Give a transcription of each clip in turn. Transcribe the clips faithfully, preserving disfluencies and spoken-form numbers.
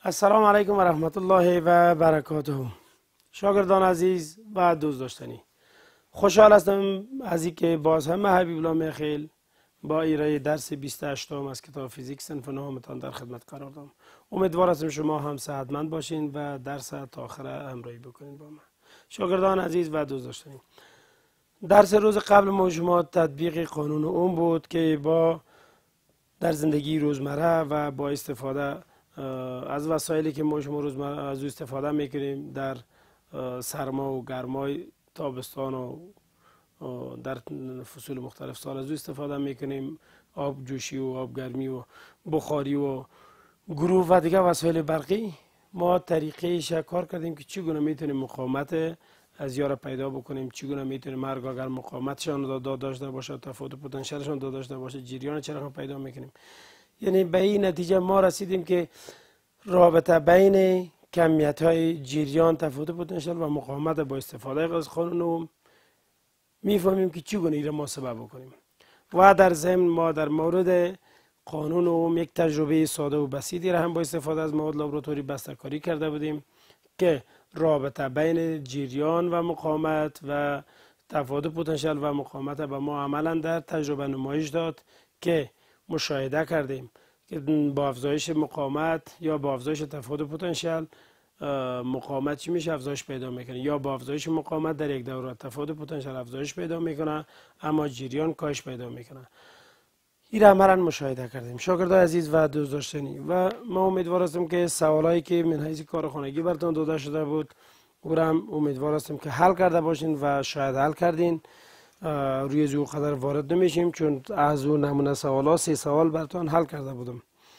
السلام علیکم و رحمت الله و برکاته. شاگردان عزیز و دوست داشتنی، خوشحال هستم از اینکه باز هم حبیب الله میخیل با ایرای درس بیست و هشت از کتاب فیزیک صنف نهمتان در خدمت قرار دارم. امیدوار هستم شما هم صحتمند باشین و درس تا آخر همراهی بکنین با من. شاگردان عزیز و دوست داشتنی، درس روز قبل ما شما تطبیق قانون اوم بود که با در زندگی روزمره و با استفاده از وسایلی که ما شما روزمره از او استفاده میکنیم در سرما و گرمای تابستان و در فصول مختلف سال از او استفاده میکنیم، آب جوشی و آب گرمی و بخاری و گروه و دیگه وسایل برقی. ما طریقه کار کردیم که چگونه میتونیم مقاومت از یارا پیدا بکنیم، چگونه میتونیم مرگ اگر مقاومتشان داد داشته باشه، تفاوت پتانسیلشان داد داشته باشه، جریان چراغ پیدا میکنیم. یعنی به این نتیجه ما رسیدیم که رابطه بین کمیت های جریان، تفاوت پتانسیل و مقاومت با استفاده از قانون اوم میفهمیم که چگونه این را محاسبه بکنیم. و در ضمن ما در مورد قانون اوم یک تجربه ساده و بسیطی را هم با استفاده از مواد لابراتوری بسته‌کاری کرده بودیم که رابطه بین جریان و مقاومت و تفاوت پتانسیل و مقاومت به ما عملا در تجربه نمایش داد که مشاهده کردیم که با افزایش مقاومت یا با افزایش تفاوت پتانسیل مقاومت چی میشه؟ افزایش پیدا میکنه، یا با افزایش مقاومت در یک دوره تفاوت پتانسیل افزایش پیدا میکنه اما جریان کاهش پیدا میکنه. این را عملاً مشاهده کردیم. شاگردان عزیز و دوست داشتنی، و ما امیدوار هستم که سوالایی که من حیث کارخانگی براتون داده شده بود او را هم امیدوار هستم که حل کرده باشین و شاید حل کردین. روی او قدر وارد نمیشیم چون از اون نمونه سوالا سه سوال براتون حل کرده بودم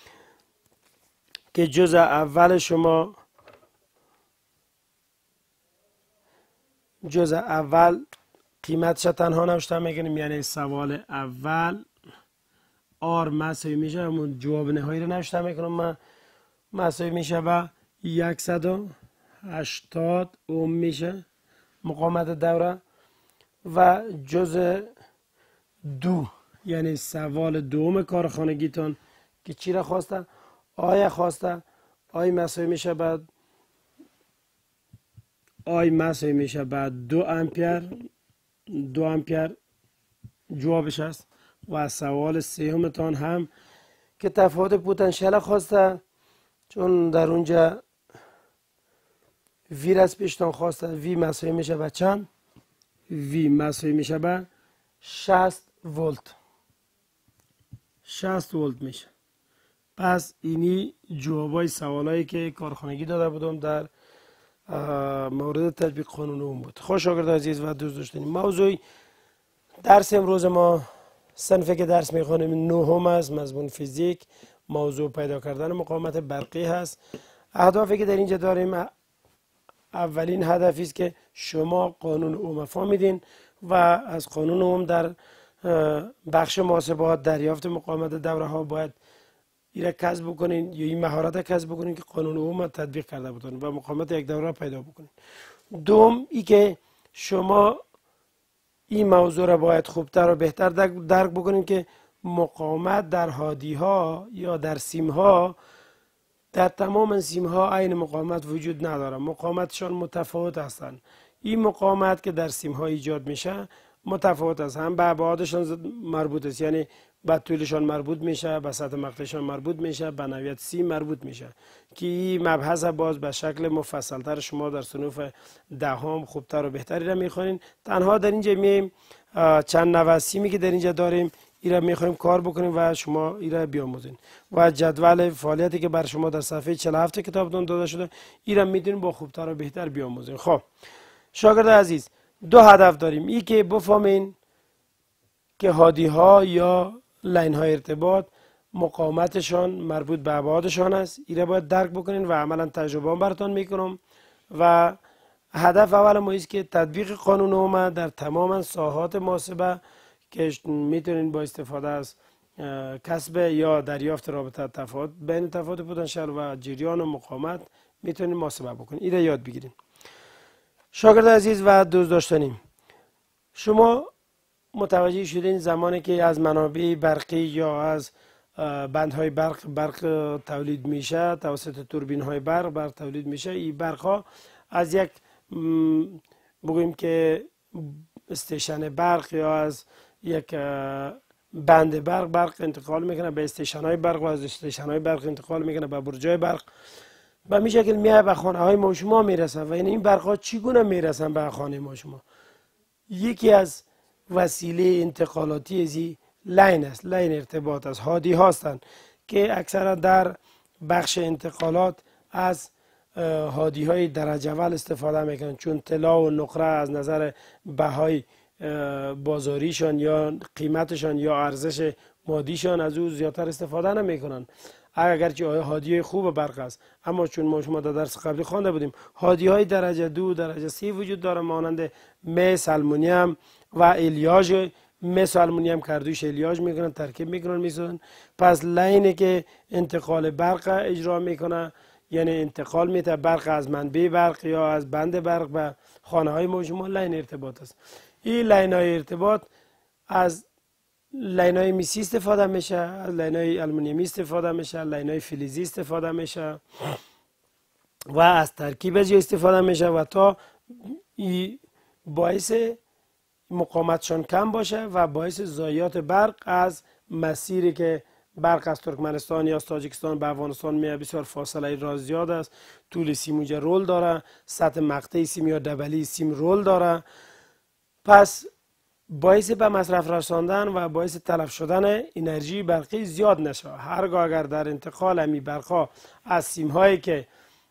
که جزء اول شما جزء اول قیمتش تنها نوشته میکنیم، یعنی سوال اول آر مساوی میشه، همون جواب نهایی رو نوشته میکنم من، مساوی میشه و صد و هشتاد اوم میشه مقاومت دوره. و جزء دو یعنی سوال دوم کارخانگیتون که چی را خواسته؟ آی خواسته. آی مساوی میشه بعد آی مساوی میشه بعد دو امپیر دو امپیر جوابش است. و سوال سومتان هم که تفاوت پتانسیل خواسته، چون در اونجا وی از پیشتان خواسته، وی مساوی میشه به چند؟ وی مساوی میشه به شصت ولت. شصت ولت میشه. پس اینی جوابای سوالایی که کارخانگی داده بودم در مورد تطبیق قانون اوم بود. خوش شاگرد عزیز و دوست داشتنی، موضوع درس امروز ما صنفی که درس میخوانیم نهم از مضمون فیزیک، موضوع پیدا کردن مقاومت برقی هست. اهدافی که در اینجا داریم، اولین هدفی است که شما قانون اوم فهمیدین و از قانون اوم در بخش محاسبات دریافت مقاومت دوره ها باید این کسب بکنین یا این مهارت کسب بکنین که قانون اوم تطبیق کرده بودن و مقاومت یک دوره پیدا بکنین. دوم ای که شما این موضوع را باید خوبتر و بهتر درک بکنین که مقاومت در هادی ها یا در سیم ها، در تمام سیم ها عین مقاومت وجود نداره، مقاومتشان متفاوت هستند. این مقاومت که در سیم ها ایجاد میشه متفاوت است، هم به ابعادشان مربوط است، یعنی به طولشان مربوط میشه، به سطح مقطعشان مربوط میشه، به نوعیت سیم مربوط میشه که این مبحث باز به شکل مفصلتر شما در صنوف دهم خوبتر و بهتری را میخوانین. تنها در اینجا میایم چند نوع سیمی که در اینجا داریم این را میخوایم کار بکنیم و شما این را بیاموزین و جدول فعالیتی که بر شما در صفحه چهل و هفت کتابتون داده شده این را میتونیم با خوبتر و بهتر بیاموزین. خب شاگرد عزیز، دو هدف داریم. ای که بفهمین که هادی ها یا لاین های ارتباط مقاومتشان مربوط به ابعادشان است، این را باید درک بکنین و عملا تجربه هم براتون میکنم. و هدف اول ما است که تطبیق قانون اوم در تمام ساحات محاسبه که میتونین با استفاده از کسب یا دریافت رابطه تفاوت بین تفاوت پتانسیل و جریان و مقاومت میتونین محاسبه بکنین. این را یاد بگیرین. شاگرد عزیز و دوست داشتنی، شما متوجه شدین زمانی که از منابع برقی یا از بندهای برق برق تولید میشه، توسط توربین های برق برق تولید میشه. این برق ها از یک بگوییم که استیشن برق یا از یک بند برق برق انتقال میکنه به استیشن های برق و از استیشن های برق انتقال میکنه به برج های برق. به این شکل میاد به خانه های ما شما میرسن. و این برق ها چگونه میرسن به خانه ما شما؟ یکی از وسیله انتقالاتی ازی لین است، لین ارتباط است، هادی هستند که اکثرا در بخش انتقالات از هادی های درجه اول استفاده میکنن، چون طلا و نقره از نظر بهای بازاریشان یا قیمتشان یا ارزش مادیشان از او زیادتر استفاده نمیکنن، اگرچه هادی خوب برق است. اما چون ما شما در درس قبلی خوانده بودیم هادی های درجه دو درجه سه وجود داره، مانند مس، آلومینیوم و الیاژ. مس و آلومینیوم کردوش الیاژ میکنن، ترکیب میکنن میسازن. پس لینی که انتقال برق اجرا میکنه، یعنی انتقال میده برق از منبع برق یا از بند برق به خانه های ما شما، لین ارتباط است. این لین های ارتباط از لین های میسی استفاده میشه، از لین های آلومینیومی استفاده میشه، لین های فلزی استفاده میشه و از ترکیب از استفاده میشه و تا باعث مقاومتشان کم باشه و باعث ضایعات برق از مسیری که برق از ترکمنستان یا از تاجیکستان به افغانستان میاد بسیار فاصله را زیاد است، طول سیم اونجا رول داره، سطح مقطعی سیم یا دبلی سیم رول داره. پس باعث به مصرف رساندن و باعث تلف شدن انرژی برقی زیاد نشه. هرگاه اگر در انتقال امی برقا از سیم هایی که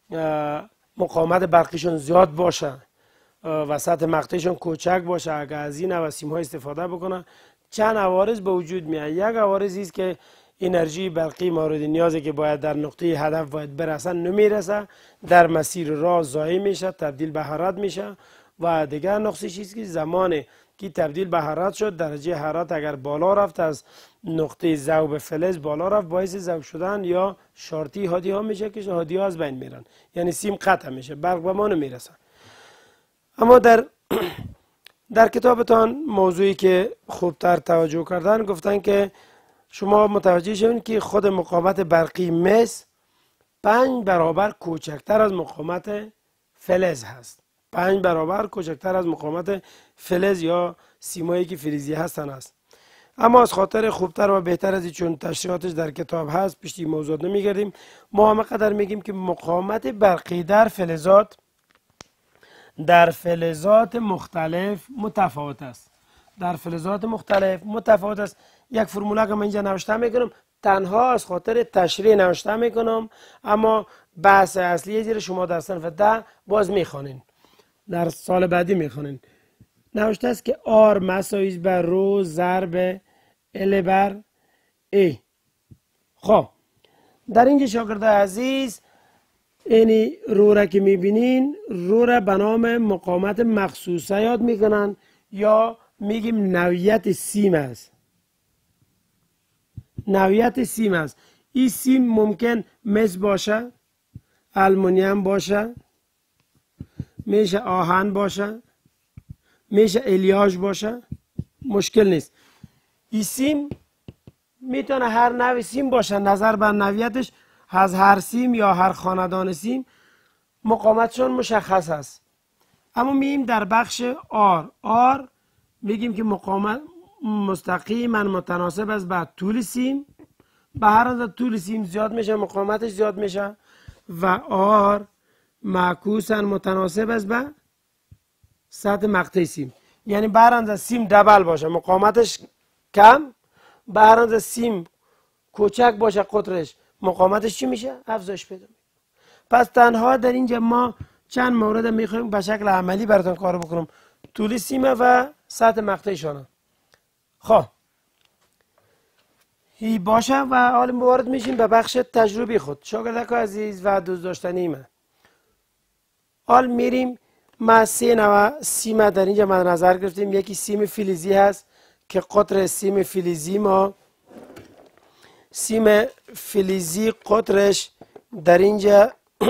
مقاومت برقیشون زیاد باشه و سطح مقطعشون کوچک باشه، اگر از این نوع سیم های استفاده بکنه، چند عوارض به وجود میاد. یک عوارض است که انرژی برقی مورد نیازی که باید در نقطه هدف باید برسه نمیرسه، در مسیر راه ضایع میشه، تبدیل به حرارت میشه. و دیگر نقصش است که زمانی که تبدیل به حرارت شد، درجه حرارت اگر بالا رفت، از نقطه ذوب فلز بالا رفت، باعث ذوب شدن یا شارتی هادی ها میشه که هادی ها از بین میرن، یعنی سیم قطع میشه، برق به ما نمیرسه. اما در در کتابتان موضوعی که خوبتر توجه کردن گفتن که شما متوجه شوین که خود مقاومت برقی مس پنج برابر کوچکتر از مقاومت فلز هست. پنج برابر کوچکتر از مقاومت فلز یا سیمایی که فلزی هستن است. اما از خاطر خوبتر و بهتر از چون تشریحاتش در کتاب هست پیشتی موضوع نمیگردیم، ما همه قدر میگیم که مقاومت برقی در فلزات در فلزات مختلف متفاوت است. در فلزات مختلف متفاوت است. یک فرموله که من اینجا نوشته میکنم تنها از خاطر تشریح نوشته میکنم، اما بحث اصلی زیر شما در صنف ده باز میخوانین، در سال بعدی میخوانین. نوشته است که آر مساوی بر رو ضرب ال بر ای. خب در اینجا شاگرد عزیز اینی رو را که میبینین، رو را به نام مقاومت مخصوصه یاد میکنن یا میگیم نوعیت سیم است. نوعیت سیم است. این سیم ممکن مس باشه، آلومینیوم باشه، میشه آهن باشه، میشه الیاژ باشه، مشکل نیست. این سیم میتونه هر نوع سیم باشه، نظر بر نوعیتش از هر سیم یا هر خاندان سیم مقاومتشون مشخص است. اما میگیم در بخش آر آر میگیم که مقاومت مستقیما متناسب است با طول سیم. به هر اندازه طول سیم زیاد میشه مقاومتش زیاد میشه و آر معکوسا متناسب است با سطح مقطع سیم. یعنی به هر اندازه سیم دبل باشه مقاومتش کم، به هر اندازه سیم کوچک باشه قطرش مقاومتش چی میشه؟ افزایش پیدا میکنه. پس تنها در اینجا ما چند مورد میخوایم به شکل عملی براتون کار بکنم، طول سیمه و سطح مقطعشانه. خب این باشه و حال وارد میشیم به بخش تجربی خود. شاگردک عزیز و دوست داشتنی من، حال میریم ما سه نوع سیم در اینجا من نظر گرفتیم. یکی سیم فلزی هست که قطر سیم فلزی ما سیم فلزی قطرش در اینجا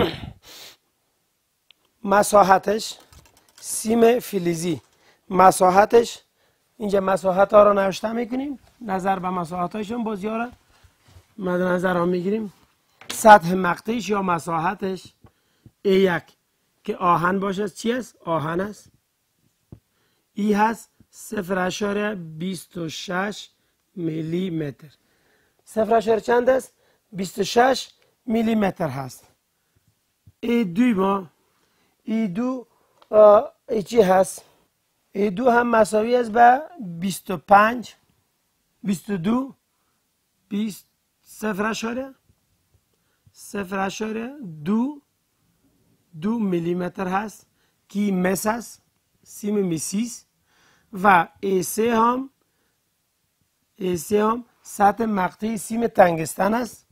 مساحتش سیم فلزی مساحتش اینجا مساحت ها را نوشته میکنیم، نظر به مساحت هایشون بازی ها را مد نظر ها میگیریم سطح مقطعش یا مساحتش ای یک که آهن باشه چی است؟ آهن است. ای هست صفر اشاره بیست و شش میلی متر. صفر اشاره چند است؟ بیست و شش میلی متر هست. ای دوی ما ای دو ای چی هست؟ ای دو هم مساوی است به بیست و پنج بیست و دو بیست صفر اشاره صفر اشاره دو دو میلی متر هست که مس است، سیم میسیست و ای سه هم ای سه هم سطح مقطعی سیم تنگستن است.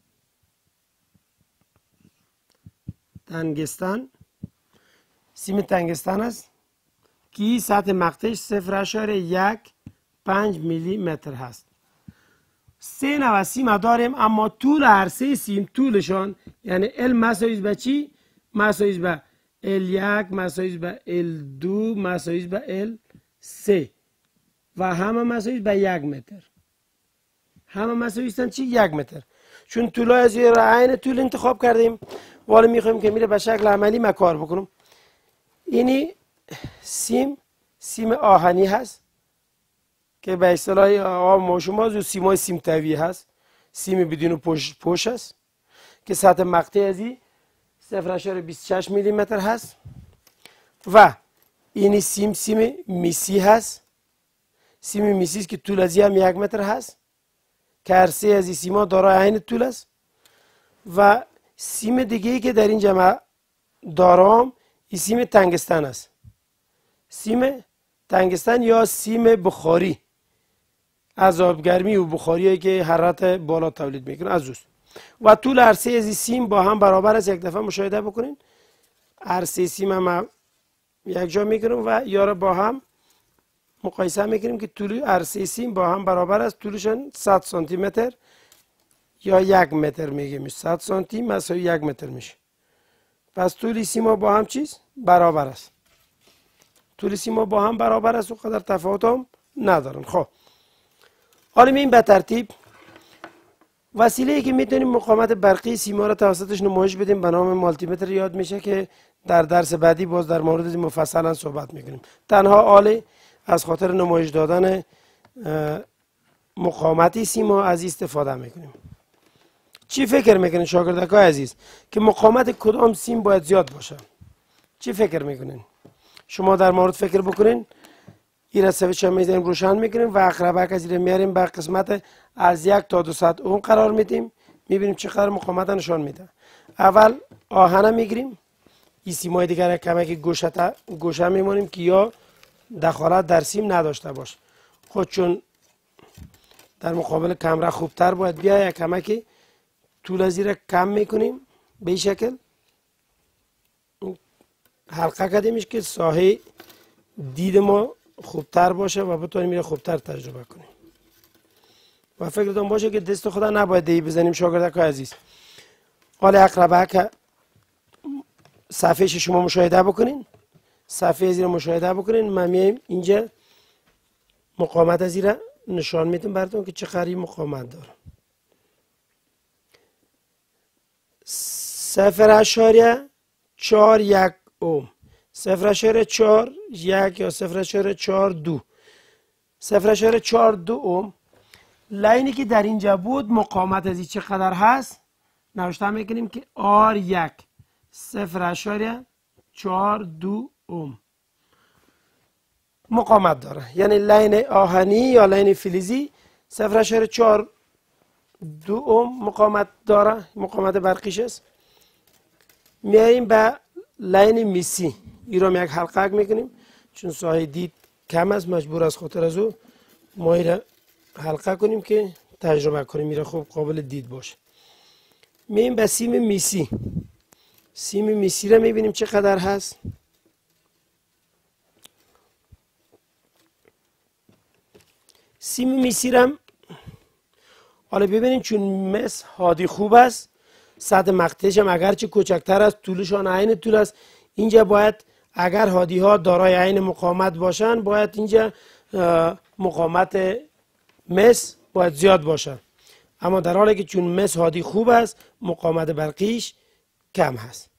تنگستن سیم تنگستن است که سطح مقطعش صفر اشاره یک پنج میلی متر هست. سه نوع سیم داریم اما طول هر سه سیم طولشان یعنی ال مساوی به چی؟ مساوی به ال یک مساوی به ال دو مساوی به ال سه و همه مساوی به یک متر. همه مساوی هستند چی؟ یک متر. چون طولای از یه عین طول انتخاب کردیم ولی میخوایم که میره به شکل عملی ما کار بکنم. اینی سیم سیم آهنی هست که به اصطلاح عام شما زو سیمای سیم طبیعی هست. سیم بدون پوش پوش است که سطح مقطعی ازی صفر اشاره بیست و شش میلی متر هست و اینی سیم سیم میسی هست. سیم میسی است که طول ازی هم یک متر هست که هر سه از این سیما دارای عین طول است. و سیم دیگه ای که در این جمع دارم این سیم تنگستن است. سیم تنگستن یا سیم بخاری از آبگرمی و بخاری هایی که حرارت بالا تولید میکنه از اوست و طول هر سه از این سیم با هم برابر است. یک دفعه مشاهده بکنین هر سه سیم هم یک جا میکنیم و یا را با هم مقایسه میکنیم که طول هر سه سیم با هم برابر است. طولشان صد سانتی متر یا یک متر میگیم. صد سانتی مساوی یک متر میشه. پس طول سیما با هم چیز برابر است. طول سیما با هم برابر است و قدر تفاوت هم ندارن. خب حالا مییم به ترتیب وسیله‌ای که میتونیم مقاومت برقی سیما را توسطش نمایش بدیم به نام مالتی متر یاد میشه که در درس بعدی باز در مورد مفصلا صحبت میکنیم. تنها آله از خاطر نمایش دادن مقاومتی سیما از استفاده میکنیم. چی فکر میکنین شاگردکای عزیز که مقاومت کدام سیم باید زیاد باشه؟ چی فکر میکنین؟ شما در مورد فکر بکنین. این را سویچ هم میزنیم روشن میکنیم و اقربک از این میاریم به قسمت از یک تا دو صد اوم قرار میدیم. میبینیم چقدر مقاومت نشان میده. اول آهن میگیریم. این سیمای دیگر کمک گوشه گوشه میمونیم که یا دخالت در سیم نداشته باشه. خود چون در مقابل کمره خوبتر باید بیا یک کمکی طول از را کم میکنیم به این شکل حلقه کردیمش که ساحه دید ما خوبتر باشه و بتونیم میره خوبتر تجربه کنیم. و فکرتون باشه که دست خدا نباید دی بزنیم شاگردکای عزیز. حالا اقربه که صفحه شما مشاهده بکنین. صفحه از را مشاهده بکنین. من میایم اینجا مقاومت از را نشان میدم براتون که چقدر مقاومت داره. صفر اشاره چهار یک اوم. صفر اشاره چهار یک یا صفر اشاره چهار دو. صفر اشاره چهار دو اوم. لاینی که در اینجا بود مقاومت از این چقدر هست؟ نوشته میکنیم که آر یک صفر اشاره چهار دو اوم مقاومت داره. یعنی لاین آهنی یا لاین فلزی صفر اشاره چهار دو اوم مقاومت داره. مقاومت برقیش است. میاییم به لاین میسی. این رو یک حلقه میکنیم چون ساحه دید کم است مجبور از خاطر از او ما این حلقه کنیم که تجربه کنیم میره خوب قابل دید باشه. میاییم به سیم میسی. سیم میسی رو میبینیم چقدر هست. سیم میسی رو حالا ببینیم چون مس هادی خوب است سطح مقطعش هم اگرچه کوچکتر است طولشان عین طول است. اینجا باید اگر هادی ها دارای عین مقاومت باشن باید اینجا مقاومت مس باید زیاد باشه. اما در حالی که چون مس هادی خوب است مقاومت برقیش کم هست.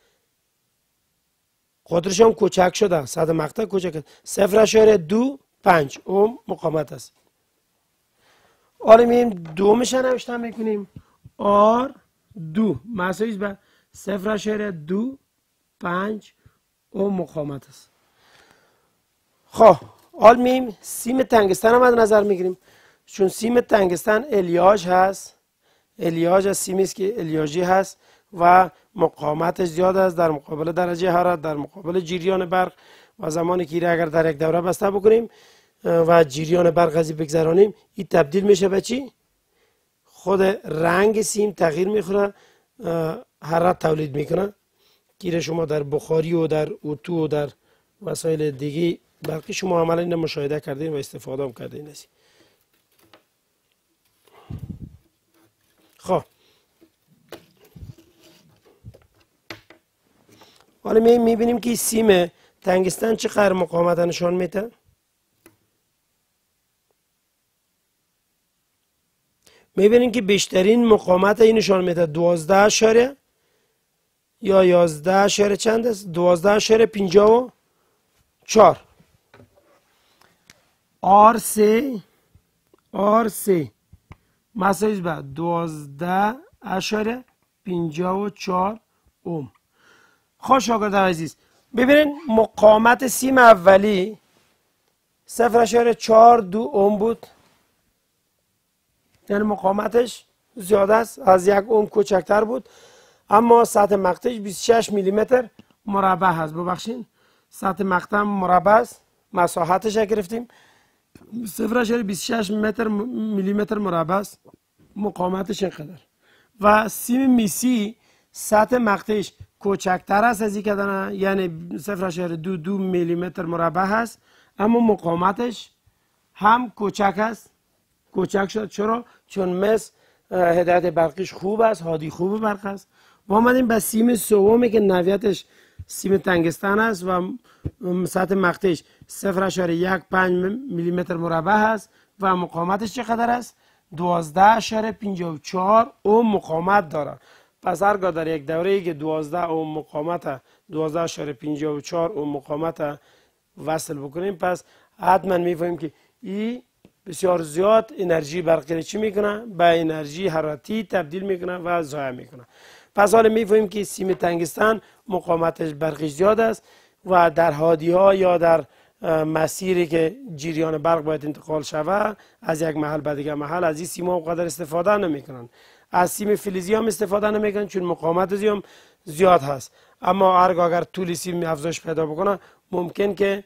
قطرش هم کوچک شده، سطح مقطع کوچک است. صفر اشاره دو پنج اوم مقاومت است. حالا میایم دومش نوشته میکنیم آر دو مساوی به صفر اشاره دو پنج اوم مقاومت است. خب حالا میایم سیم تنگستن هم از نظر میگیریم، چون سیم تنگستن الیاژ هست، الیاژ از سیمی است که الیاژی هست و مقاومتش زیاد است در مقابل درجه حرارت، در مقابل جریان برق. و زمانی که اگر در یک دوره بسته بکنیم و جریان برق از بگذرانیم این تبدیل میشه به چی؟ خود رنگ سیم تغییر میخوره، حرارت تولید میکنه که شما در بخاری و در اتو و در وسایل دیگه برقی شما عملا این مشاهده کردین و استفاده هم کردین. خب حالا می میبینیم که سیم تنگستن چقدر مقاومت نشان میده. میبینیم که بیشترین مقاومت این نشان میده دوازده اشاره یا یازده اشاره چند است؟ دوازده اشاره پنجاه و چهار. آر سه آر سه مساوی به دوازده اشاره پنجاه و چهار اوم. خب شاگردان عزیز ببینید مقاومت سیم اولی صفر اشاره چهار دو اوم بود، یعنی مقاومتش زیاده است، از یک اوم کوچکتر بود، اما سطح مقطعش بیست و شش میلی متر مربع هست. ببخشید سطح مقطع مربع است، مساحتش گرفتیم صفر اشاره بیست و شش متر میلی متر مربع است، مقاومتش اینقدر. و سیم میسی سطح مقطعش کوچکتر است از این که دارن، یعنی صفر اشاره دو دو میلی متر مربع هست، اما مقاومتش هم کوچک است، کوچک شد. چرا؟ چون مس هدایت برقیش خوب است، هادی خوب برق است. و آمدیم به سیم سومی که نوعیتش سیم تنگستن است و سطح مقطعش صفر اشاره یک پنج میلی متر مربع هست و مقاومتش چقدر است؟ دوازده اشاره پنجاه و چهار اوم مقاومت داره. پس هرگاه در یک دوره که دوازده اوم مقاومت دوازده اشاره پنجاه و چهار اوم مقاومت وصل بکنیم، پس حتما میفهمیم که این بسیار زیاد انرژی برقی چی میکنه؟ به انرژی حرارتی تبدیل میکنه و ضایع میکنه. پس حالا میفهمیم که سیم تنگستن مقاومتش برقی زیاد است و در هادی ها یا در مسیری که جریان برق باید انتقال شود از یک محل به دیگر محل از این سیم ها قدر استفاده نمیکنن. از سیم فلزی هم استفاده نمیکنن چون مقاومت هم زیاد هست. اما هرگاه اگر طول سیم افزایش پیدا بکنه ممکن که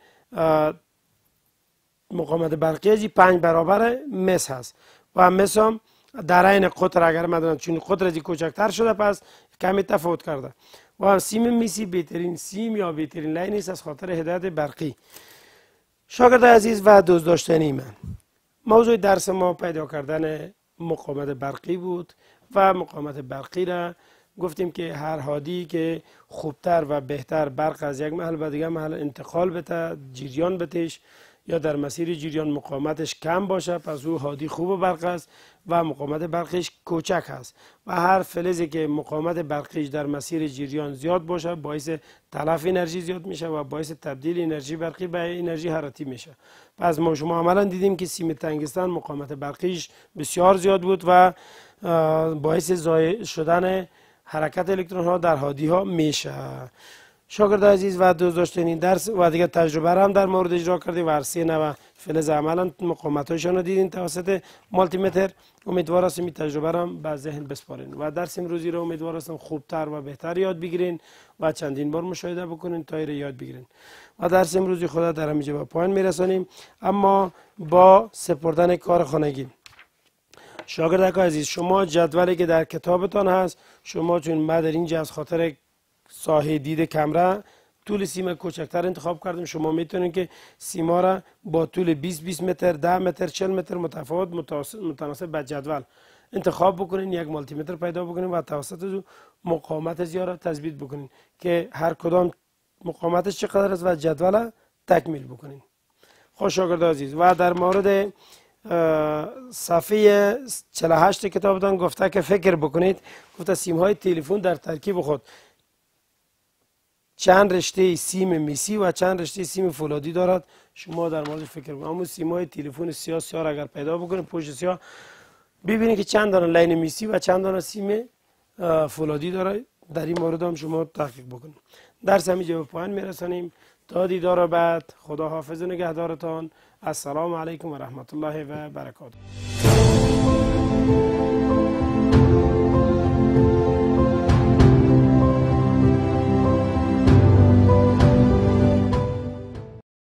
مقاومت برقی از پنج برابر مس هست و مس هم در این قطر اگر مدونن چون قطر از کوچکتر شده پس کمی تفاوت کرده. و سیم میسی بهترین سیم یا بهترین لاین است از خاطر هدایت برقی. شاگرد عزیز و دوست داشتنی من، موضوع درس ما پیدا کردن مقاومت برقی بود و مقاومت برقی را گفتیم که هر هادی که خوبتر و بهتر برق از یک محل به دیگر محل انتقال بده، جریان بتش یا در مسیر جریان مقاومتش کم باشه، پس او هادی خوب برق است و مقاومت برقیش کوچک است. و هر فلزی که مقاومت برقیش در مسیر جریان زیاد باشه باعث تلف انرژی زیاد میشه و باعث تبدیل انرژی برقی به انرژی حرارتی میشه. پس ما شما عملا دیدیم که سیم تنگستن مقاومت برقیش بسیار زیاد بود و باعث ضایع شدن حرکت الکترون ها در هادی ها میشه. شاگرد عزیز و دوست داشتنی درس و دیگه تجربه هم در مورد اجرا کردیم و هر سه نوع فلز عملا مقاومتاشون رو دیدین توسط مالتی متر. امیدوار هستم این تجربه رو به ذهن بسپارین و درس امروزی رو امیدوار هستم خوبتر و بهتر یاد بگیرین و چندین بار مشاهده بکنین تا اینو یاد بگیرین. و درس امروزی خدا در همینجا به پایان میرسانیم، اما با سپردن کار خانگی. شاگرد عزیز شما جدولی که در کتابتان هست، شما چون ما در اینجا از خاطر ساحه دید کمره طول سیم کوچکتر انتخاب کردیم، شما میتونید که سیما را با طول بیست بیست متر، ده متر، چهل متر متفاوت متناسب به جدول انتخاب بکنین، یک مالتی متر پیدا بکنین و توسط مقاومت زیاد را تثبیت بکنین که هر کدام مقاومتش چقدر است و جدول تکمیل بکنین. خوش شاگرد عزیز و در مورد صفحه چهل و هشت کتابتان گفته که فکر بکنید، گفته سیم های تلفن در ترکیب خود چند رشته سیم میسی و چند رشته سیم فولادی دارد. شما در مورد فکر کنید. همون سیم های تلفن سیاه سیاه اگر پیدا بکنید پشت سیاه ببینید که چند دانه لین میسی و چند دانه سیم فولادی داره. در این مورد هم شما تحقیق بکنید. درس همینجا به پایان میرسانیم. تا دیدار بعد، خدا حافظ و نگهدارتان. السلام علیکم و رحمت الله و برکاته.